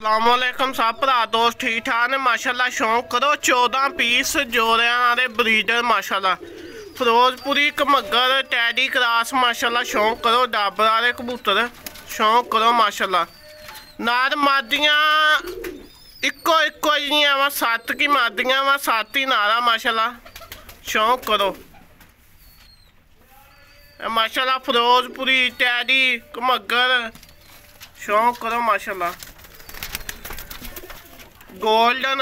अस्सलामुअलैकुम सब भरा दोस्त ठीक ठाक ने माशाल्लाह। शौक करो 14 पीस जोड़ियां दे ब्रीडर माशाल्लाह। फिरोजपुरी कमगर टैडी क्रास माशाल्लाह। शौक करो डाबर वाले कबूतर शौक करो माशाल्लाह। नार मादियां इक्को इक्को जियां वा 7 की मादियां वा 7 ही नारा माशाल्लाह। शौक करो माशाल्लाह। फिरोजपुरी टैडी कमगर शौक करो माशाल्लाह। गोल्डन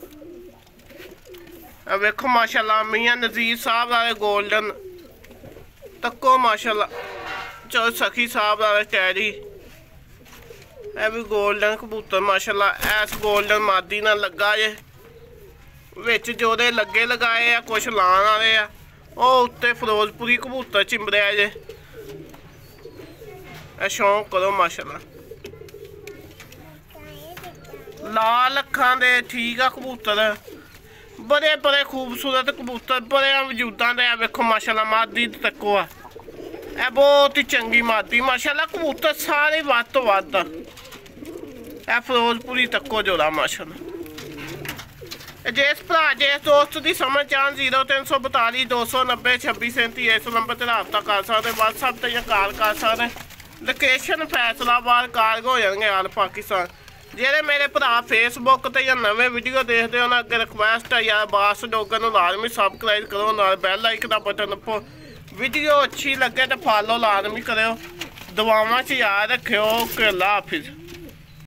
वेखो माशाल्लाह मियां नज़ीर साहब वाले गोल्डन तक्को माशाल्लाह। चलो सखी साहब वाले टैडी ए भी गोल्डन कबूतर माशाल्लाह। ऐस गोल्डन मादी ना लगा जे विच जोदे लगे लगाए आ कुछ लाने वाले आ ओ उत्ते फिरोजपुरी कबूतर चिंबड़िया जे शौक करो माशाल्लाह। लाल अखां दे ठीक आ कबूतर बड़े बड़े खूबसूरत कबूतर बड़े वजूदा दे वेखो माशाल्लाह। मादी तक्को आ ए बहुत ही चंगी मादी माशाल्लाह। कबूतर सारे वध तो वध ए फिरोजपुरी तक्को जोड़ा माशाल्लाह। जिस भरा जिस दोस्त की समझ चाहन 0342 290 2637 इस नंबर से रबता कर सकते। व्हाट्सएप से या कॉल कर सकते। लोकेशन फैसलाबाद कारगो हो जाएंगे आल पाकिस्तान। ਜਿਹੜੇ मेरे भरा फेसबुक ਤੇ ਜਾਂ ਨਵੇਂ ਵੀਡੀਓ ਦੇਖਦੇ ਉਹਨਾਂ ਅੱਗੇ ਰਿਕੁਐਸਟ ਹੈ ਯਾਰ ਬਾਸ ਡੋਗਰ ਨੂੰ ਲਾਜ਼ਮੀ ਸਬਸਕ੍ਰਾਈਬ ਕਰੋ ਨਾਲ ਬੈਲ ਆਈਕਨ ਦਾ ਬਟਨ ਨੱਪੋ। ਵੀਡੀਓ ਅੱਛੀ ਲੱਗੇ ਤਾਂ ਫਾਲੋ ਲਾਜ਼ਮੀ ਕਰਿਓ। ਦੁਆਵਾਂ 'ਚ ਯਾਦ ਰੱਖਿਓ ਕਿ ਅੱਲਾ ਹਾਫਿਜ਼।